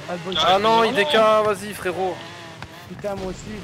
Ah non, IDK, vas-y frérot. Putain, moi aussi.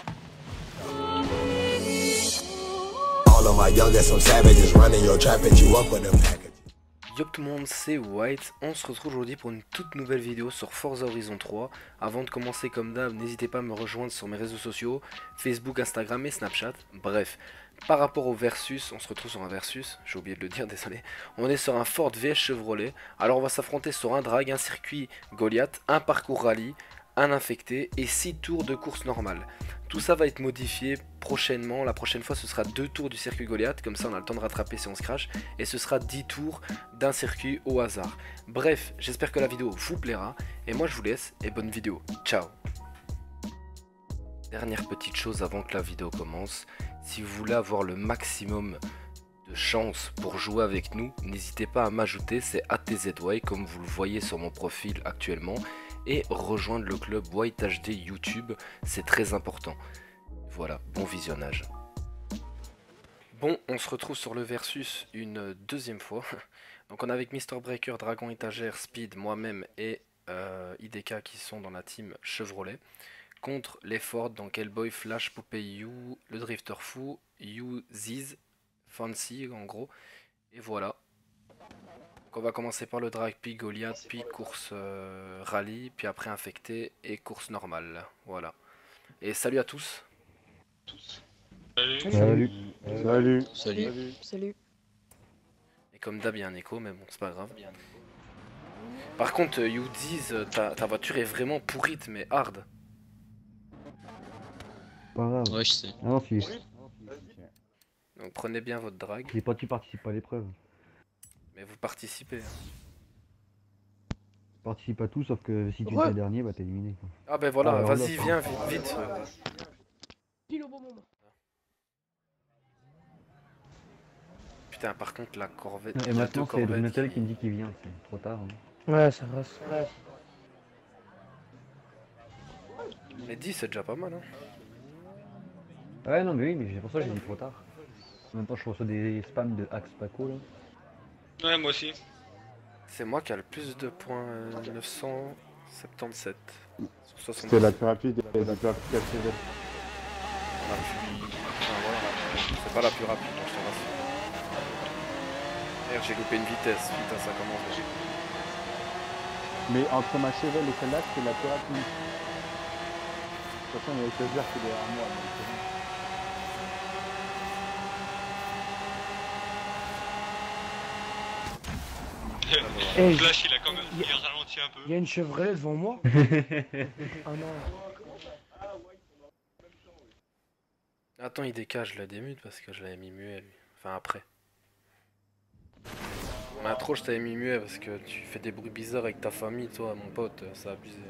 All of my youngest, some savages running your trap and you up with them packages. Yo tout le monde, c'est White, on se retrouve aujourd'hui pour une toute nouvelle vidéo sur Forza Horizon 3. Avant de commencer comme d'hab, n'hésitez pas à me rejoindre sur mes réseaux sociaux, Facebook, Instagram et Snapchat. Bref, par rapport au versus, on se retrouve sur un versus, j'ai oublié de le dire, désolé. On est sur un Ford VS Chevrolet, alors on va s'affronter sur un drag, un circuit Goliath, un parcours rallye, un infecté et 6 tours de course normale. Tout ça va être modifié prochainement, la prochaine fois ce sera 2 tours du circuit Goliath, comme ça on a le temps de rattraper si on se crash, et ce sera 10 tours d'un circuit au hasard. Bref, j'espère que la vidéo vous plaira, et moi je vous laisse, et bonne vidéo, ciao. Dernière petite chose avant que la vidéo commence, si vous voulez avoir le maximum de chance pour jouer avec nous, n'hésitez pas à m'ajouter, c'est ATZY comme vous le voyez sur mon profil actuellement, et rejoindre le club White HD YouTube, c'est très important. Voilà, bon visionnage. Bon, on se retrouve sur le versus une deuxième fois. Donc on est avec Mr Breaker, Dragon Étagère, Speed, moi-même et IDK qui sont dans la team Chevrolet. Contre les Ford, donc Hellboy, Flash, Poupée You, le Drifter Fou, You, Ziz, Fancy en gros. Et voilà. Donc on va commencer par le drag, puis Goliath, puis course rallye, puis après infecté et course normale. Voilà. Et salut à tous. Salut. Et comme d'hab, il y a un écho, mais bon, c'est pas grave. Par contre, You Ziz, ta voiture est vraiment pourrite, mais hard. Pas grave. Ouais, je sais. Ah non, si. Donc prenez bien votre drag. Les pas tu participes pas à l'épreuve. Mais vous participez. Participe à tout, sauf que si tu es dernier, bah t'es éliminé. Quoi. Ah ben voilà, Ah, vas-y, viens, vite. Putain, par contre, la corvette... Et maintenant, c'est Donatel qui me dit qu'il vient, c'est trop tard. Hein. Ouais, ça reste. Ouais. Mais 10, c'est déjà pas mal, hein. Ouais, non, mais oui, mais c'est pour ça que j'ai dit trop tard. En même temps, je reçois des spams de Axe Paco là. Ouais, moi aussi. C'est moi qui a le plus de points, 977. C'était la plus rapide et la plus rapide qu'elle Enfin, voilà, c'est pas la plus rapide, je te rassure. Merde, j'ai loupé une vitesse, putain, ça commence déjà. Mais entre ma Chevelle et celle-là, c'est la plus rapide. De toute façon, il y a Tesla qui est derrière moi. Donc c'est bon. Hey, Flash, il a quand même il ralenti un peu. il y a une Chevrolet devant moi. Ah non. Attends, IDK, je la démute parce que je l'avais mis muet, lui. Enfin, après. Mais trop, je t'avais mis muet parce que tu fais des bruits bizarres avec ta famille, toi, mon pote, ça a abusé.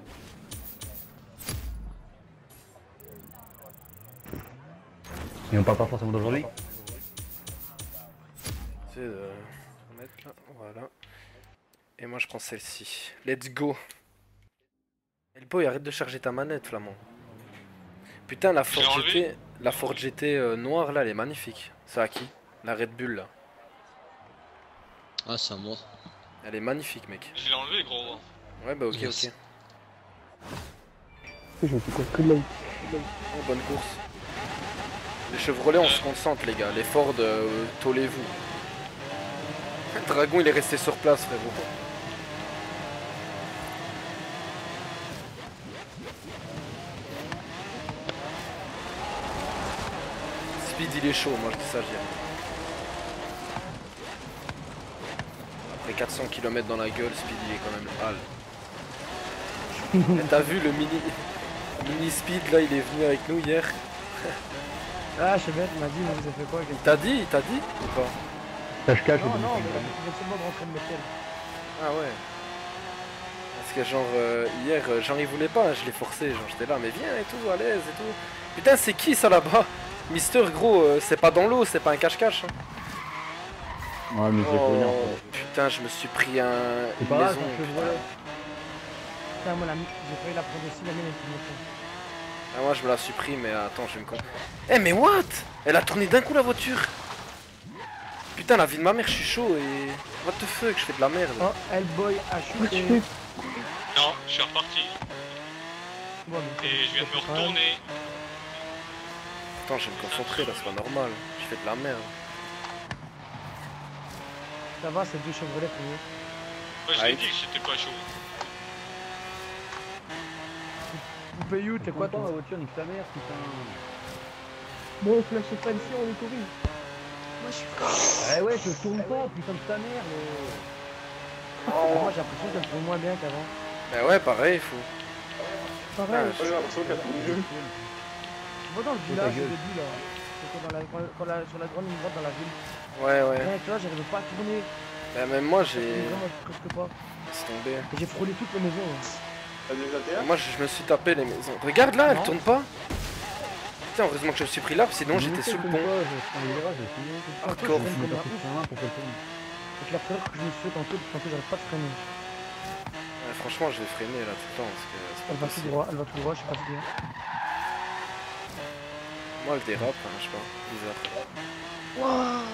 Et on parle pas forcément d'aujourd'hui. Tu sais, remettre là, voilà. Et moi, je prends celle-ci. Let's go. Hellboy, arrête de charger ta manette, Flamand. Putain, la Ford GT noire, là, elle est magnifique. C'est à qui? La Red Bull, là. Ah, c'est à moi. Elle est magnifique, mec. Je l'ai enlevé, gros. Ouais, bah ok, Yes. ok. Je fais quoi que là. Oh, bonne course. Les Chevrolet, on se concentre, les gars. Les Ford, tolez-vous. Le Dragon, il est resté sur place, frérot. Speed, il est chaud, moi je dis ça, je dirais. Après 400 km dans la gueule, Speed, il est quand même hal. T'as vu le mini Speed, là, il est venu avec nous hier. Ah, Chevette m'a dit, mais vous avez fait quoi? Il t'a dit ou pas? Cache-cache, Non, non, mais il seulement de rentrer de métal. Ah ouais. Parce que genre hier, genre il voulait pas, je l'ai forcé, genre j'étais là, mais viens et tout, à l'aise et tout. Putain, c'est qui ça là-bas? Mister, gros, c'est pas dans l'eau, c'est pas un cache-cache. Hein. Ouais, mais j'ai connu en Oh fait. putain, je me suis pris une pas grave, maison. Putain, moi, j'ai failli la prendre aussi, la mienne, elle était Ah, moi je me la suis pris, mais attends, je vais me con. Eh, mais what? Elle a tourné d'un coup la voiture. Putain, la vie de ma mère, je suis chaud et. What the fuck, je fais de la merde. Oh, Hellboy a chuté. Non, je suis reparti. Ouais, mais Et je viens de me quand même. retourner. Attends, je vais me concentrer là, c'est pas normal. Je fais de la merde. Ça va, c'est 2 Chevrolet pour vous. Ouais, je Ah, l'ai il- dit que j'étais pas chaud. Vous payez où? T'es quoi Toi, toi? la voiture, nique ta mère, putain. Bon, flash pas ici, on est courir. Moi je suis. Eh ouais, je tourne pas, putain de ta mère. Moi j'ai l'impression qu'elle tourne moins bien qu'avant. Bah ouais, pareil, il faut. Pareil. Ah, J'ai l'impression qu'elle tourne mieux. Tu vois dans le ta village au gueule. début là. C'était sur la grande ligne droite dans la ville. Ouais, ouais. Ouais, tu vois, j'arrivais pas à tourner. Bah même moi, Je j'ai... vraiment presque pas. Laisse tomber. Et j'ai frôlé toutes les maisons. Hein. T'as déjà TR? Moi, je me suis tapé les maisons. Regarde là, elle Non. tourne pas. Putain, heureusement que je me suis pris là, sinon j'étais sous le pont. Hardcore. Je freine comme un ouf. pour qu'elle tourne. Donc la première que je me suis fait tantôt j'arrive pas de freiner. Ouais, franchement, je vais freiner là tout le temps parce que c'est Elle pas va tout possible. droit, je sais pas ce qu'il y a. Moi, elle dérape, hein, je sais pas. Bizarre. Waouh.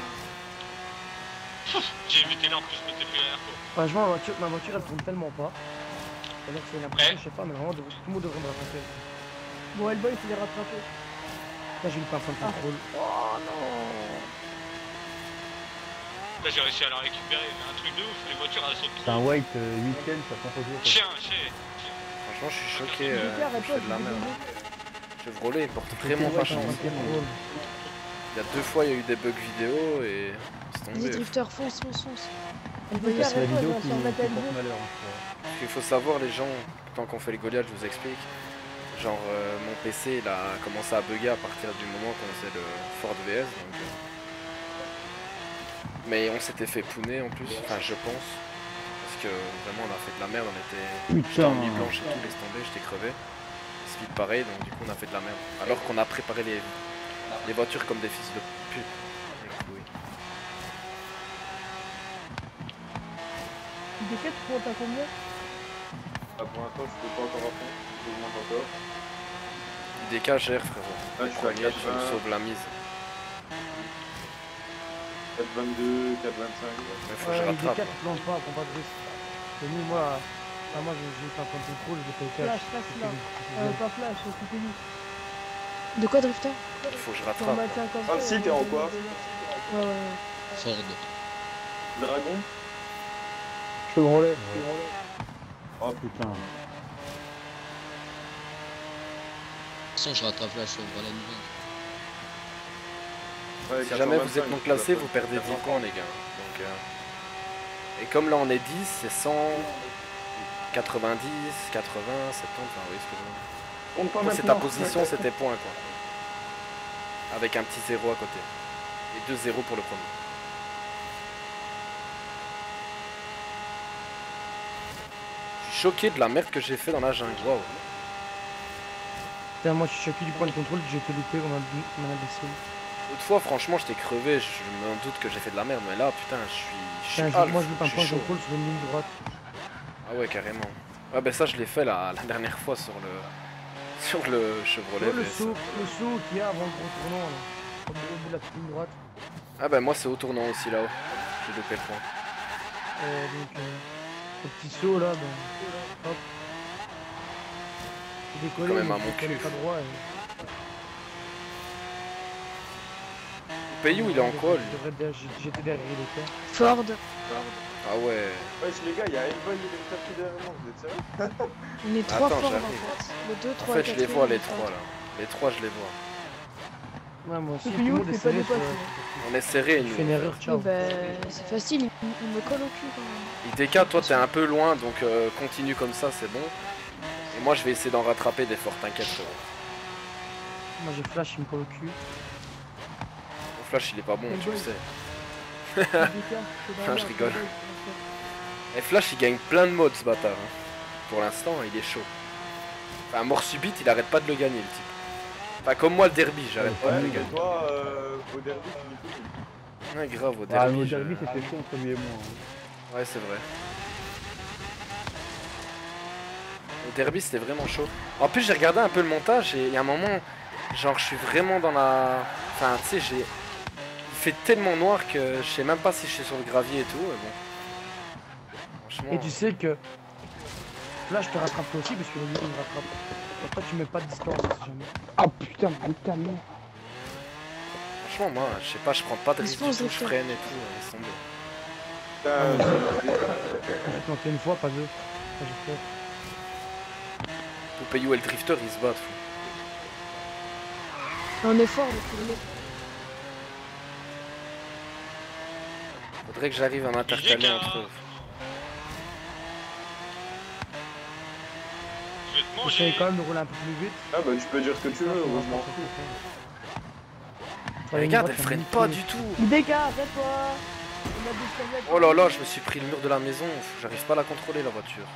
J'ai évité là en plus, je m'étais pris derrière quoi. Franchement, ma voiture elle tourne tellement pas. C'est-à-dire que c'est l'impression, je sais pas, mais vraiment tout le monde devrait me rattraper. Bon, Hellboy, il est rattrapé. Là, j'ai eu pas de contrôle. Oh non. Là j'ai réussi à la récupérer, mais un truc de ouf, les voitures elles sautent C'est un trop. white 8ème, ça prend pas jours. Chien, chien. Franchement, je suis choqué. Je fais de la merde. Chevrolet, il porte vraiment pas chance. Il y a 2 fois, il y a eu des bugs vidéo et c'est Vas-y tombé. drifter, fonce, fonce, fonce. C'est la vidéo qui porte malheur. Parce qu'il faut savoir, les gens, tant qu'on fait les Goliaths, je vous explique. Genre, mon PC, il a commencé à bugger à partir du moment qu'on faisait le Ford VS. Donc, mais on s'était fait pouner en plus, enfin je pense. Parce que vraiment, on a fait de la merde, on était Putain. en mi-blanche et tout, laisse tomber, j'étais crevé. Speed pareil, donc du coup, on a fait de la merde. Alors qu'on a préparé les voitures comme des fils de pute. Les couilles. Des 4 pour t'as combien? Ah, pour l'instant, je peux pas encore à fond. J'augmente encore. IDK gère, frérot. Là, je suis à Premier, tu me 4,20, sauves la mise. 4,22, 4,25. Mais faut que je Ouais, les rattrape. 4 plante pas, prends pas de risque. Et nous, moi j'ai fait un point de contrôle, j'ai fait cash. Flash là. Pas flash, c'était lui. De quoi drifter? Il faut que je rattrape. Ah, si, t'es en quoi? Ford. Dragon? Chevrolet. Oh Putain. De toute façon, je rattrape la Chevrolet nouvelle. Ouais, Si jamais vous 425, êtes non classé, tu vous vas perdez 10 pas- points, les gars. Donc, et comme là on est 10, c'est 100, 90, 80, 70, enfin oui, ce que je veux dire. Compte pas Quand c'est ta maintenant. position, c'est tes points quoi. Avec un petit 0 à côté. Et 2-0 pour le premier. Je suis choqué de la merde que j'ai fait dans la jungle. Waouh. Putain, moi je suis choqué du point de contrôle que j'ai été loupé comme un imbécile. Autrefois, franchement, j'étais crevé. Je me doute que j'ai fait de la merde. Mais là, putain, je suis Putain, moi je loupe un suis point de chaud. contrôle sur une ligne droite. Ah ouais, carrément. Ouais, ben ça, je l'ai fait la dernière fois sur le Chevrolet. Le VS. saut qu'il y a avant le gros tournant là. Au bout de la petite ligne droite. Ah ben moi, c'est au tournant aussi là-haut. J'ai loupé le point. Donc, au petit saut là, ben. Hop. J'ai décollé, Quand même mais à mon je collais cul. pas droit. Payou, il est en quoi lui? J'étais derrière les terres. Ford. Ah ouais. Ouais, les gars, il y a Hellboy et les tapis derrière moi, vous êtes sérieux? On est 3 Attends, Ford en j'arrive. fait. Le 2, En 3, fait, je les vois les 3 là. Les 3, je les vois. Ouais, moi aussi, tout le monde est serré. On est serré, Je fais une nous. erreur, ciao. bah, c'est facile, il me colle au cul quand même. IDK, toi, t'es un peu loin, donc continue comme ça, c'est bon. Et moi, je vais essayer d'en rattraper des forts, t'inquiète. frérot. Moi j'ai flash, il me colle au cul. Mon flash, il est pas bon, tu le sais. Ah, je rigole. Et Flash, il gagne plein de modes, ce bâtard. Hein. Pour l'instant, il est chaud. Enfin, mort subite, il arrête pas de le gagner, le type. Enfin, comme moi, le derby, j'arrête pas de Ouais, le mais gagner. toi, au derby, tu dis tout. Ouais, grave, au Ah, derby. le je- derby, c'était chaud entre lui et moi. Hein. Ouais, c'est vrai. Au derby, c'était vraiment chaud. En plus, j'ai regardé un peu le montage et il y a un moment, genre, je suis vraiment dans la... Enfin, tu sais, j'ai... Il fait tellement noir que je sais même pas si je suis sur le gravier et tout, mais bon. Franchement... Et tu sais que Là, je te rattrape toi aussi parce que le milieu me rattrape. Après, tu mets pas de distance si jamais. Ah putain, ta mère. Franchement, moi, je sais pas, je prends pas de risque du tout, je freine et tout, laisse tomber. J'ai planté une fois, pas deux. J'ai fait. Popeyou et le drifter, ils se battent. On est fort, le Faudrait que j'arrive à m'intercaler entre eux. Je vais te J'essaye manger. quand même de rouler un peu plus vite. Ah bah tu peux dire ce que tu veux, heureusement. Regarde, elle freine pas du tout. IDK, arrête-toi. Oh là là, je me suis pris le mur de la maison, j'arrive pas à la contrôler la voiture.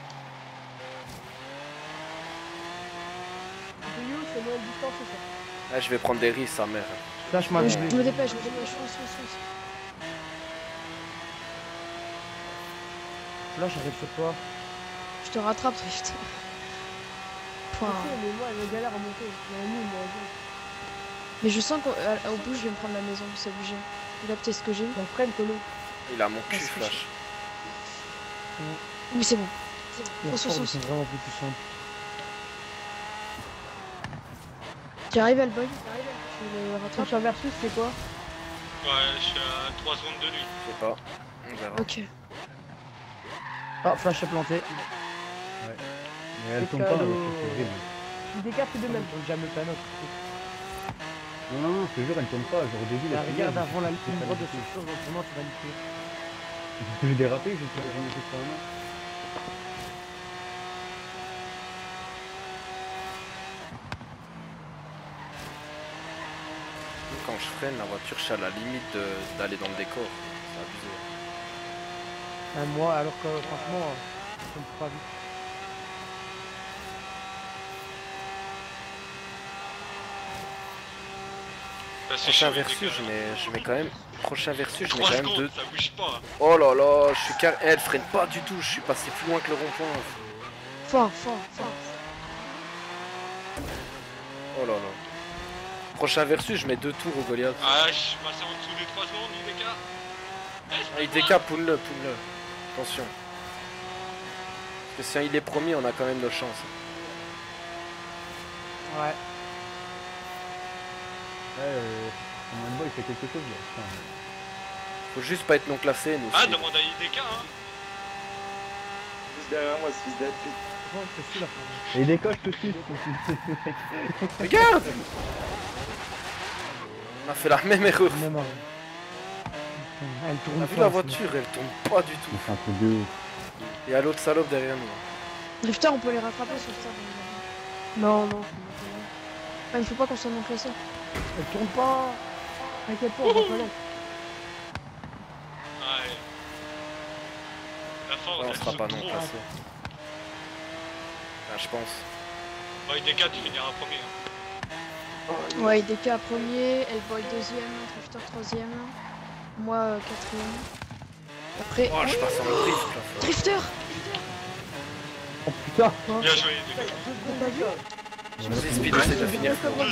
C'est moins de distance, c'est ça. Ah, je vais prendre des risques, sa mère. Lâche ma Je me dépêche, fonce. Là, j'arrive sur toi. Je te rattrape, Drift. Point. Mais moi, elle galère à monter. Mais je sens qu'au bout, je vais me prendre la maison, c'est obligé. Là, peut-être ce que j'ai. On freine, Colo. Il a mon cul, Flash. Oui, c'est bon. Les forts, ils sont vraiment plus simples. Tu arrives, Hellboy? Tu le rattrapes? Ton versus, c'est quoi? Ouais, je suis à 3 secondes de lui. Je sais pas. On verra. Ok. Ah, Flash est planté. Ouais. Mais elle tombe pas, la voiture, c'est horrible. IDK fait de même, donc jamais pas notre. Non, je te jure, elle tombe pas. Genre, au début, Regarde avant la ligne droite de ce chose, autrement tu vas niquer. J'ai dérapé, j'en ai fait pas mal. Quand je freine, la voiture, je suis à la limite d'aller dans le décor. C'est abusé. Moi, alors que franchement, je ne peux pas vite. Prochain versus, je mets quand même. Prochain versus, je mets 3 quand même secondes, 2. ça bouge pas. Oh là là, je suis car. Elle freine pas du tout, je suis passé plus loin que le rond-point. Fort. Oh là là. Prochain versus, je mets 2 tours au Goliath. Ah, je suis passé en dessous des 3 secondes, IDK. Ah, IDK, poule-le. Attention. Parce que si il est premier, on a quand même nos chances. Ouais. Mon handball, il fait quelque chose là. Putain. Faut juste pas être non classé, nous. Ah, demande à IDK, hein. Juste derrière moi, ce fils d'être. Et des coches te suivent. Regarde! On a fait la même erreur. Elle tourne. On a vu la voiture, elle tourne pas du tout. C'est un truc de ouf. Et à l'autre salope derrière nous. Drifter, on peut les rattraper sur ça. Non. Ah, il faut pas qu'on soit non classé. Elle tourne pas. T'inquiète pas, on va pas l'être. Ouais. La fin, Ouais, on sera pas non trop. classé. Ah, je pense. Bon, IDK, tu finiras premier. Hein. Ouais, IDK premier, Hellboy deuxième, Drifter troisième, moi quatrième. Après. Oh, je passe en drift là. Drifter! Oh putain! Bien joué, IDK. T'as pas vu? Vas-y, Speed, essaie de finir.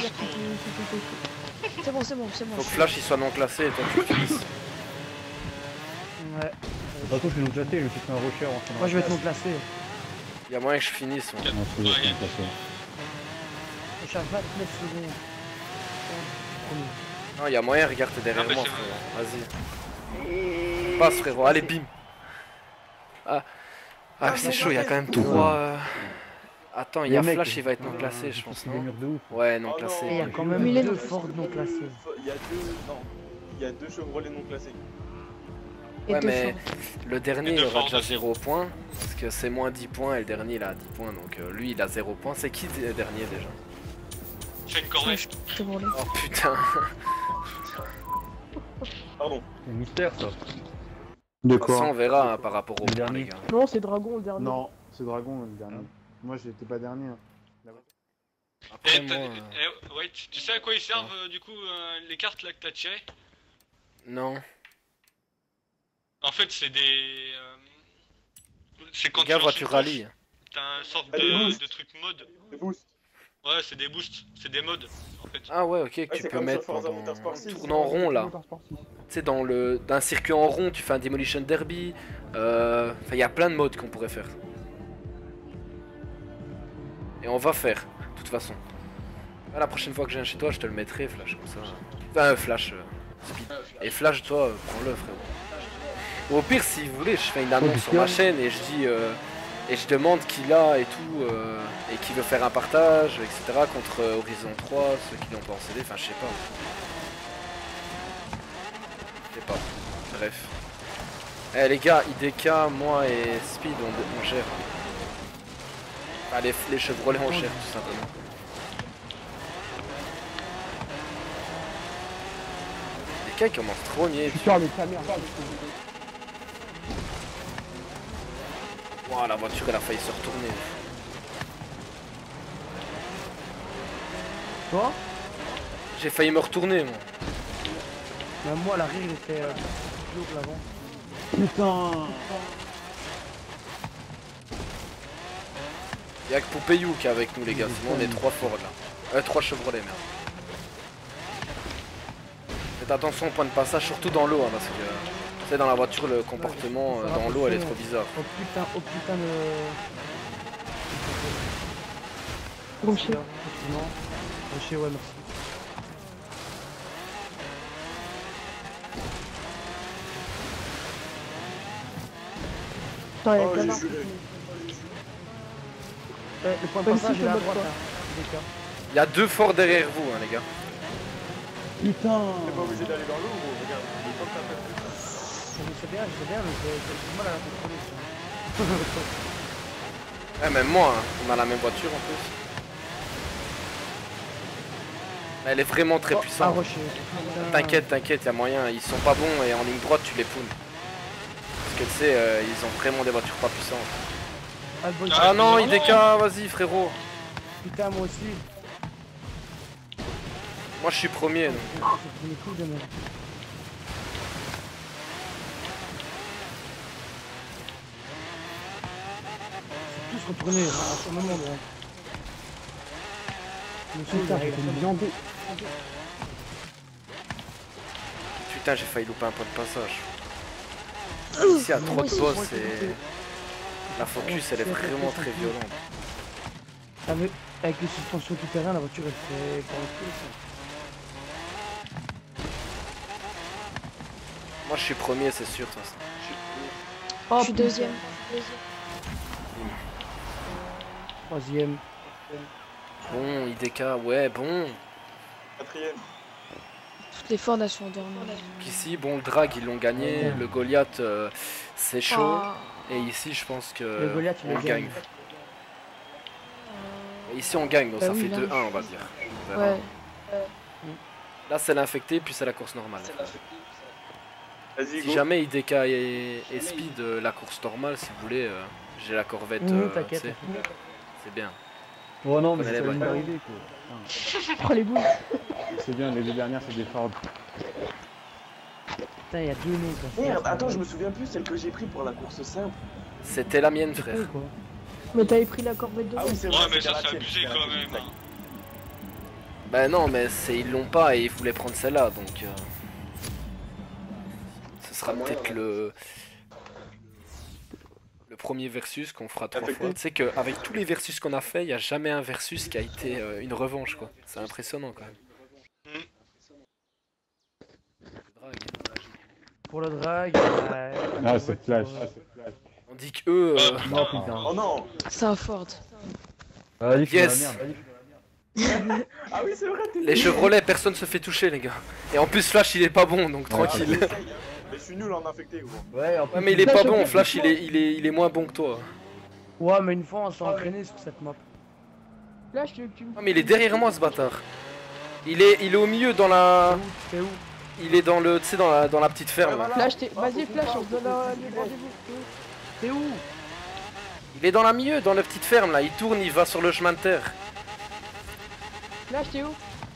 C'est bon. Faut que Flash il soit non classé et toi tu finisses. Ouais. De toute façon, je suis non classé, je me suis fait un rocher en ce moment. Moi, je vais être non classé. Il y a moyen que je finisse. Moi. Non, c'est bon, je suis non classé. Je suis à 29 secondes. Non, il y a moyen, regarde, t'es derrière Ah, bah, moi, c'est frérot. Vas-y. Passe, frérot. Allez, bim. Ah, c'est chaud, il y a quand même 3. Attends, il y a Les mecs, Flash, il va être non classé, je pense, des non? murs de ouf. Ouais, non Oh classé. non. Il y a quand même Mais il est deux non Ford non classés. Il y a deux Chevrolet non classés. Et Ouais, deux mais Ford. le dernier, Et il deux aura Ford déjà aussi. 0 points. Parce que c'est moins 10 points et le dernier, il a 10 points. Donc lui, il a 0 points. C'est qui le dernier déjà? Fais une corvée. Je te brûler. Oh putain. Pardon. C'est mystère ça. De De toute façon, on verra hein, par rapport au Le points, dernier. les gars. Non, c'est Dragon le dernier. Non, c'est Dragon le dernier. Moi j'étais pas dernier. Hein. Après, Eh, moi, ouais, tu sais à quoi ils servent du coup les cartes là que t'as tirées? non. En fait, c'est des. C'est quand Les gars, tu lances voiture une rallye. course, t'as une sorte Ah, des boosts. de truc mode. Les boosts. Ouais, c'est des boosts, c'est des modes en fait. Ah ouais, ok, que tu c'est peux comme mettre sur Forza pendant Motorsport un 6, tourne en rond là. Motorsport 6. Tu sais, dans d'un circuit en rond, tu fais un Demolition Derby. Enfin, il y a plein de modes qu'on pourrait faire. Et on va faire, de toute façon. Ah, la prochaine fois que je viens chez toi, je te le mettrai, Flash, comme ça. Enfin, Flash, Speed. Et Flash, toi, prends-le, frérot. Ou au pire, si vous voulez, je fais une annonce sur ma chaîne et je dis... et je demande qui l'a et tout, et qui veut faire un partage, etc. contre Horizon 3, ceux qui l'ont pas en CD, enfin je sais pas. Je sais pas. Bref. Eh les gars, IDK, moi et Speed, on gère. Ah, les Chevrolets, on gère tout simplement. Les gars, ils commencent trop niais. Wow, la voiture elle a failli se retourner. Toi? J'ai failli me retourner moi. Même moi l'arrière il était plus haut que l'avant. Putain. Y'a que Poupeyou qui est avec nous les gars, sinon on est 3 Ford là. 3 Chevrolets merde. Faites attention au point de passage, surtout dans l'eau hein, parce que tu sais dans la voiture le comportement dans l'eau elle est trop bizarre. Oh putain de... Rocher. Rocher ouais merci. Attends, Oh, il y a j'ai qu'un juré. Le point de Comme passage si il est à je droite me là. Il y a 2 Fords derrière vous hein, les gars. Putain. T'es pas obligé d'aller dans l'eau, gros. Regarde, le temps que t'as fait. Je sais bien, mais j'ai du mal à la contrôler. Ouais même moi, hein, on a la même voiture en plus. Elle est vraiment très puissante. Rocher. T'inquiète, t'inquiète, y'a moyen, ils sont pas bons et en ligne droite tu les pounes. Parce que tu sais, ils ont vraiment des voitures pas puissantes. Ah non, IDK, vas-y frérot. Putain moi aussi. Moi je suis premier donc. Tous retourner à ce même endroit. Putain j'ai failli louper un point de passage. Ici à trop de boss et la focus elle est vraiment très violente. Avec les suspensions tout terrain, la voiture elle fait par le cul. Moi je suis premier c'est sûr de toute façon. Je suis deuxième. Troisième. Bon IDK, ouais bon. Quatrième. Toutes les Ford elles sont endormies. Ici bon le drag ils l'ont gagné, le Goliath c'est chaud. Ah. Et ici je pense que Le Goliath il on le gagne. gagne. Et ici on gagne donc Bah ça oui, fait là. 2-1 on va dire. On verra. Ouais. Là c'est l'infecté puis c'est la course normale. Vas-y, Si go. jamais IDK et Speed la course normale si vous voulez, j'ai la Corvette, T'inquiète. tu sais, c'est bien. Oh non, mais Elle c'est est pas une bonne. d'arrivée quoi. Prends les boules. C'est bien, les deux dernières c'est des Ford. Putain il y a deux mecs là. Merde, attends, je me souviens plus celle que j'ai pris pour la course simple. C'était la mienne frère. Quoi. Mais t'avais pris la Corvette de Ah oui, c'est Ouais, vrai. mais c'était ça la c'est tienne, abusé c'était la quand tienne, même. exact. Bah non mais ils l'ont pas et ils voulaient prendre celle-là donc ce sera peut-être le premier versus qu'on fera 3 fois. Tu sais qu'avec tous les versus qu'on a fait, il n'y a jamais un versus qui a été une revanche quoi. C'est impressionnant quand même. Pour le drag. Ah, c'est flash. On dit que eux. Non, putain. Oh non. C'est un Ford. Vas-y, fais Yes. la merde. Ah oui, c'est vrai, t'es Les Chevrolets, personne se fait toucher les gars. Et en plus Flash il est pas bon donc tranquille. Mais je suis nul en infecté, gros. Ouais, en plus, Ouais mais il est pas bon, Flash il est moins bon que toi. Ouais mais une fois on s'est entraîné sur cette map. Là je te Ah mais il est derrière moi ce bâtard. Il est au milieu dans la. T'es où? Il est dans le. Tu sais dans la petite ferme là. Flash, vas-y Flash, on se donne le rendez-vous. T'es où? Il est dans la milieu, dans la petite ferme là, il tourne, il va sur le chemin de terre. Flash, t'es où?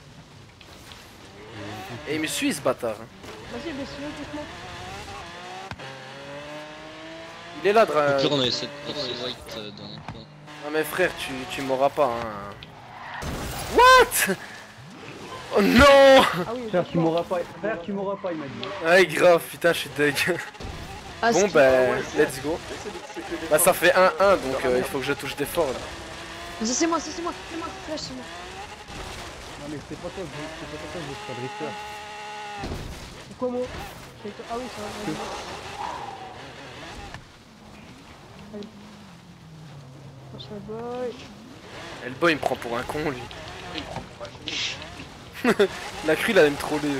Et il me suit ce bâtard. Vas-y, mais sinon, doucement. Il est là, Au pire, on a essayé de passer White dans notre coin. Non mais frère, tu m'auras pas hein. What? Oh non! Ah oui, Frère, tu m'auras pas, il m'a dit. Ouais grave, putain je suis deg. Ah, Bon si. bah, let's go. Essaie de toucher que des Bah ça forces. fait 1-1 donc il faut que je touche des forts là. Ça c'est moi, Flash c'est moi. Non mais c'est pas toi, je veux pas drifter. Pourquoi moi? Ah oui, ça va. Allez. Passe le boy. Hellboy il me prend pour un con lui. La cru il allait me troller.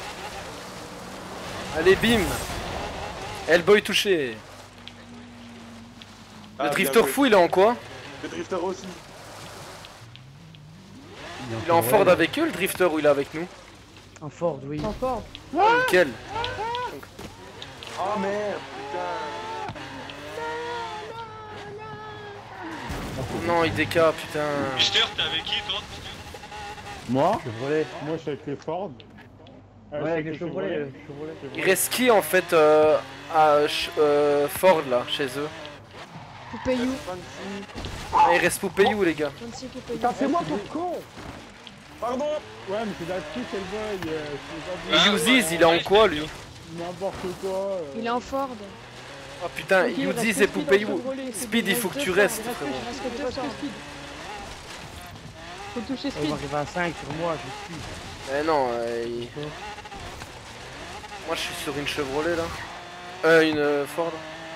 Allez bim. Hellboy touché. Le drifter fou il est en quoi? Le drifter aussi. Il est en Ford avec eux le drifter ou il est avec nous? En Ford, oui. En Ford. Lequel? Oh merde, putain. Non IDK putain. Mister, t'es avec qui toi? Moi Chevrolet. Moi, je suis avec les Ford. Ouais, avec les Chevrolet. Il reste qui en fait Ford là chez eux? Poupeyou. Ah, il reste Poupeyou les gars. Putain, c'est moi ton con. Pardon. Ouais, mais c'est d'actif, Hellboy. Et Yuziz il est en quoi lui? N'importe quoi. Il est en Ford. Oh putain, Ok, Yuziz reste et Speed Poupeyou. en Chevrolet, c'est Speed bon, il faut que reste tu deux restes Ford, frérot. reste que deux Ford. Faut toucher Speed. Il va arriver à 5 sur moi, je suis. Eh non, moi je suis sur une Chevrolet là. Une Ford.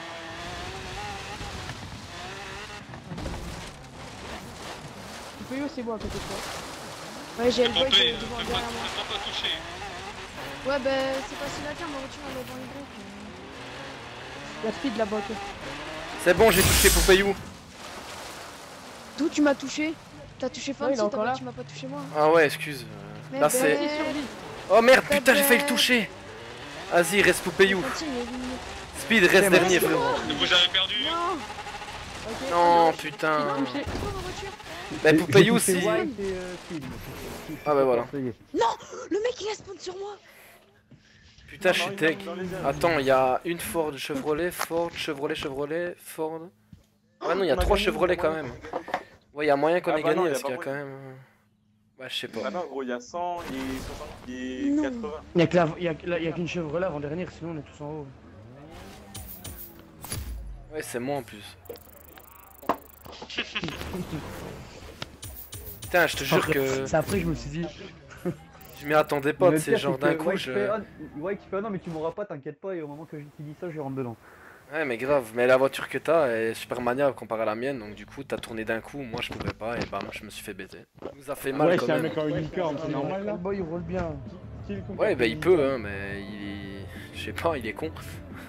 Poupeyou, c'est moi à côté de toi. Ouais, j'ai T'es le boy pompé, devant t'es derrière moi. pas touché. Ouais, bah c'est facile à dire, ma voiture elle est devant les groupes. Il y a Speed là-bas, toi. C'est bon, j'ai touché Poupeyou. D'où tu m'as touché? T'as touché Ouais, il est Fancy, encore là. tu m'as pas touché moi. Ah ouais, excuse. Mais Là bah, c'est. Survie. Oh merde, putain, j'ai failli le toucher. Vas-y, reste Poupeyou. Fancy, il est éliminé. Speed, reste dernier frérot. Vous avez perdu. Non. Ok. Non, putain. Touché. C'est quoi ma voiture? Bah Poupeyou c'est si. White et Speed. Ah bah voilà. Le mec il a spawn sur moi. Putain, je suis tech. Attends, il y a une Ford Chevrolet, Ford, Chevrolet, Ford. Ah non, il y a 3 Chevrolets quand même. Ouais, il y a moyen qu'on Ah ait bah non, gagné y a parce pas qu'il y a quand moyen. même. Ouais, je sais pas. Ah non, gros, il y a 100, il y a 60, il y a Non. 80. Il y a qu'une Chevrolet avant-dernière, sinon on est tous en haut. Ouais, c'est moi en plus. Putain, je te jure que C'est après que je me suis dit. je m'y attendais pas, Le c'est pire, genre c'est d'un que coup White je. fait, White fait, ah non mais tu m'auras pas, t'inquiète pas, et au moment que tu dis ça, je rentre dedans. Ouais, mais grave, mais la voiture que t'as est super maniable comparée à la mienne, donc du coup t'as tourné d'un coup, moi je pouvais pas, et bam, je me suis fait baiser. Ça nous a fait mal Ouais, quand c'est un même. mec en unicorn, c'est normal Le là. boy il roule bien. Qui est le con Ouais, qui a bah fait il peut, unicorn hein, mais il est. Je sais pas, il est con.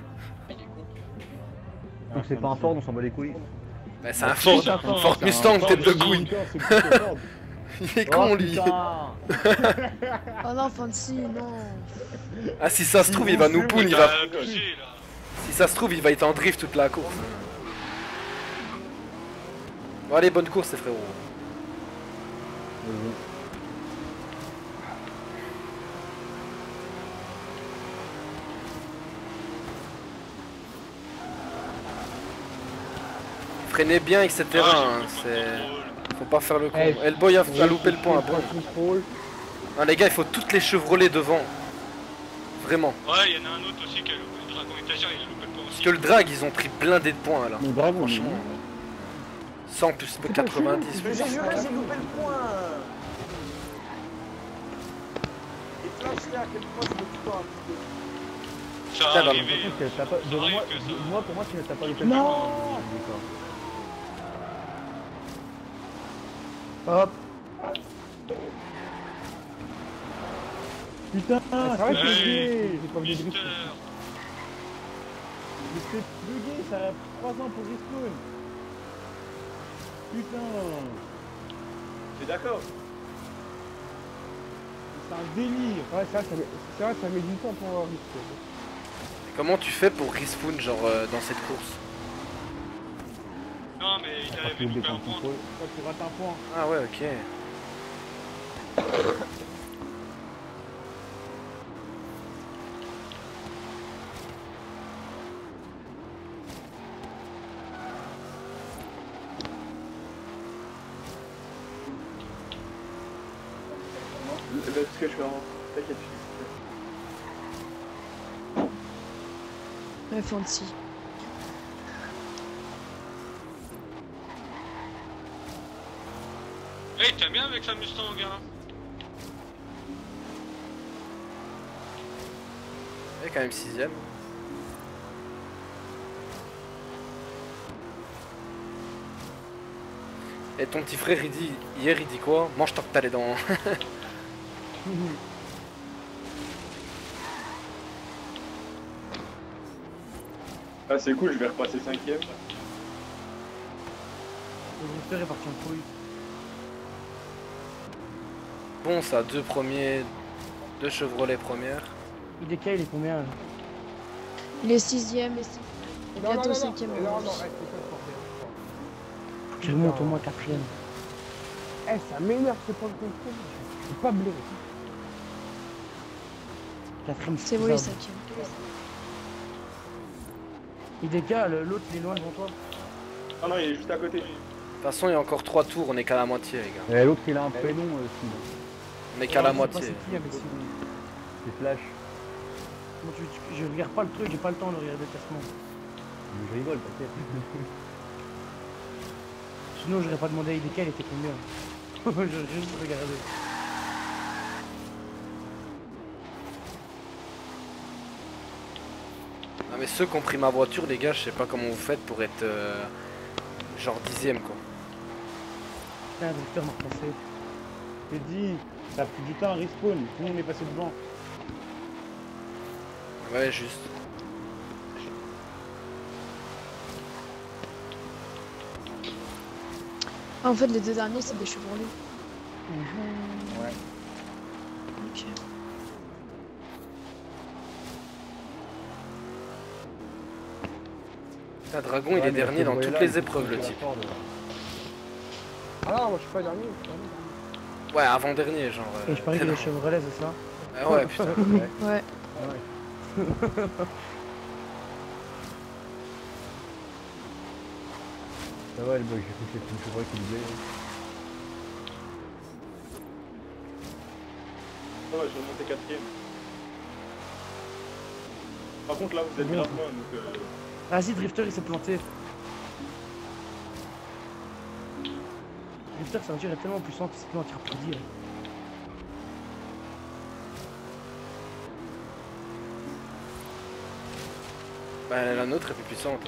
Donc c'est pas un Ford, on s'en bat les couilles. Bah c'est un Ford, c'est un une Ford, Ford C'est un Mustang, Ford tête de de couille. unicorn, c'est plutôt Ford. Il est con lui. Putain. Oh non, Fancy, non. Ah si ça se trouve il va nous poun, il va. Abusé là. Si ça se trouve il va être en drift toute la course. Bon allez, bonne course les frérots. Freinez bien, etc. hein, c'est... Faut pas faire le con. Eh, Hellboy a loupé le point. Bon. Ah, les gars, il faut toutes les Chevrolets devant. Vraiment. Ouais, il y en a un autre aussi qui a loupé le dragon étagère, il a loupé le point Parce aussi. que le drag, ils ont pris blindé de points là. Mais bravo, Franchement. 100 plus 90. Je te jure, j'ai loupé le point. Et Flash, là, à quel point je me tue pas un petit peu. Ça Putain, va dans arriver. Devant moi, que ça. moi, pour moi, tu n'as pas loupé. Non. Hop. Putain, c'est vrai que Hey, c'est gay. J'ai pas voulu Mister. drifter. Mais c'est bugué, ça a 3 ans pour respawn. Putain, T'es d'accord? c'est un délire. Ouais, c'est vrai, ça met du temps pour risquer. Comment tu fais pour respawn genre dans cette course? Non, mais il Parce avait que loupé dès un qu'on point. contrôle, toi tu rates un point. Ah ouais, ok. Parce que je suis en... T'inquiète, Ouais, Fancy. Hey, t'aimes bien avec sa Mustang, gars? Et quand même 6ème. Et ton petit frère il dit, hier il dit quoi? Mange tant que t'as les dents. Ah c'est cool, je vais repasser 5ème. Le drifter est parti en couille. Bon ça, 2 premiers, 2 Chevrolet premières. IDK il est combien là? Il est 6ème et bientôt 5ème. Non, Faut qu'il remonte au moins 4ème. Eh, ça m'énerve, c'est pas le contrôle. Je peux pas blairer. 4ème C'est bon, il est 5ème. IDK, l'autre il est loin devant toi. Ah non, il est juste à côté. De toute façon il y a encore 3 tours, on est qu'à la moitié les gars. Et l'autre il a un prénom aussi. On est qu'à la Je sais pas moitié. c'est qui avec ce- C'est Flash. Moi, je regarde pas le truc, j'ai pas le temps de regarder le classement. Je rigole, t'inquiète. Sinon j'aurais pas demandé à IDK il était combien. J'aurais juste regardé. Non mais ceux qui ont pris ma voiture les gars, je sais pas comment vous faites pour être genre 10ème quoi. Putain, un drifter m'a repassé. J'ai dit, ça a pris du temps à respawn, tout le monde est passé devant. Ouais juste. Ah, en fait, les deux derniers, c'est des Chevrolet. Ouais. Ok. Putain, Dragon il est dernier dans toutes les épreuves le type. Ah non, moi je suis pas dernier. Ouais avant dernier genre. Et je parie qu'il est Chevrolet, c'est ça? Ah ouais putain. Ouais. Ça va, le bug, j'ai cru que c'était une chevrolet qui doublait. Ah ouais, je vais monter 4ème. Par contre là, vous êtes grave loin, donc Vas-y, drifter il s'est planté. Drifter, sa voiture est tellement puissante qu'il s'est planté en tir dire. Bah la nôtre est plus puissante.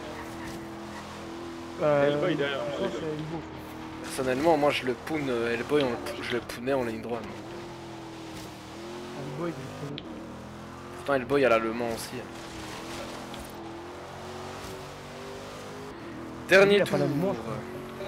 Hellboy derrière. Ça, c'est une bouffe. Personnellement moi je le poune Hellboy, je le pounais en ligne droite. Un boy, drifter. Pourtant Hellboy elle a le Mans aussi. Dernier Il a tour. pas la Mans, je crois.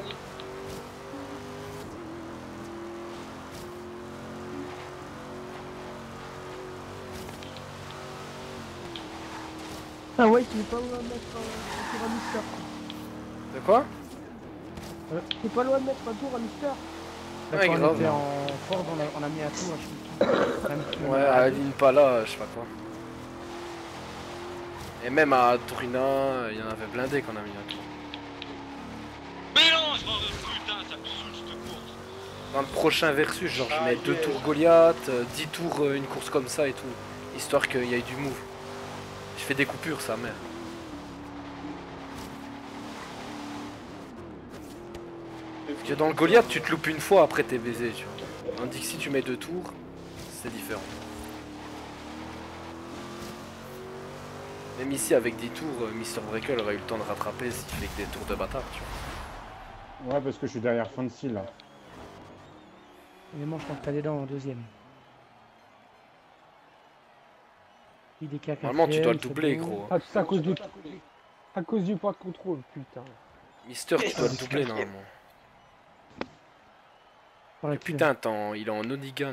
Ah ouais, tu es pas loin de mettre un tour à Mister. De quoi? T'es pas loin de mettre un tour à Mister. Ouais, Quand grave. on était en Ford, on a mis un tour à Ouais, à l'Impala, je sais pas quoi. Et même à Turina, il y en avait blindé qu'on a mis un tour. Mais non, je m'en veux, putain, ça me saoule cette course. Dans le prochain versus, genre je mets 2 tours Goliath, 10 tours une course comme ça et tout. Histoire qu'il y ait du move. Je fais des coupures, sa mère. Parce que dans le Goliath, tu te loupes une fois, après t'es baisé, tu vois. Tandis que si tu mets 2 tours, c'est différent. Même ici, avec 10 tours, Mr. Breaker aurait eu le temps de rattraper s'il fait que des tours de bâtard, tu vois. Ouais, parce que je suis derrière Fancy là. Et moi, je pense que t'as des dents en deuxième. IDK Normalement, tu dois le c'est doubler, bon. gros. Ah, tout ça à cause du point de contrôle, putain. Mister, tu dois le doubler, normalement. Par la cul, là. Putain, attends, il est en Onigan.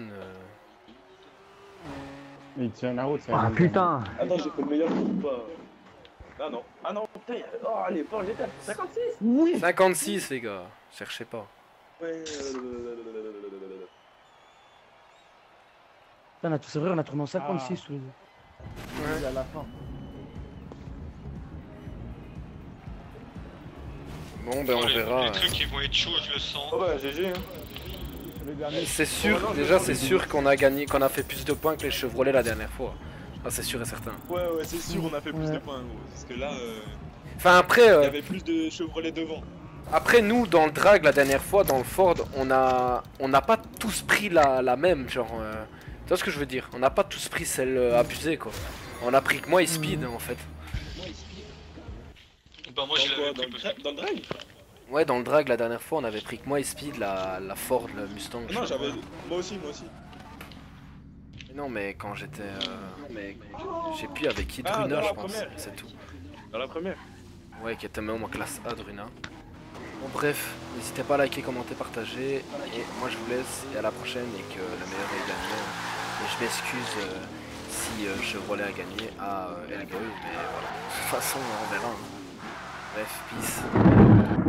Il tient la route, Ah putain! Attends, j'ai fait le meilleur ou pas? Ah non, ah non, putain, oh allez, pas j'étais à 56! Oui! 56, les gars, cherchez pas. Ouais, Putain, on a tous vrai, on a tourné en 56 tous les deux. À la fin. Bon, ben on verra. Les trucs qui vont être chauds, je le sens. Oh bah GG hein. Le dernier. C'est sûr, déjà c'est sûr qu'on a gagné, qu'on a fait plus de points que les Chevrolet la dernière fois. Ah, c'est sûr et certain. Ouais, c'est sûr, on a fait plus de points, gros. Parce que là, Enfin après, il y avait plus de Chevrolet devant. Après nous dans le drag la dernière fois dans le Ford on n'a pas tous pris la même genre tu vois ce que je veux dire, on n'a pas tous pris celle abusée quoi. On a pris que moi et Speed en fait. Bah moi je l'avais pris dans le drag. Ouais dans le drag la dernière fois on avait pris que moi et Speed la Ford, la Mustang. Non j'avais... Moi aussi. Mais non mais quand j'étais... Je sais plus avec qui, Druna je pense, c'est tout. Dans la première. Ouais qui était même en classe A Druna. Bon bref, n'hésitez pas à liker, commenter, partager. Et moi je vous laisse et à la prochaine et que le meilleur ait gagné. Et je m'excuse si Chevrolet a gagné à Hellboy, mais voilà. De toute façon on verra. Hein. Bref, peace.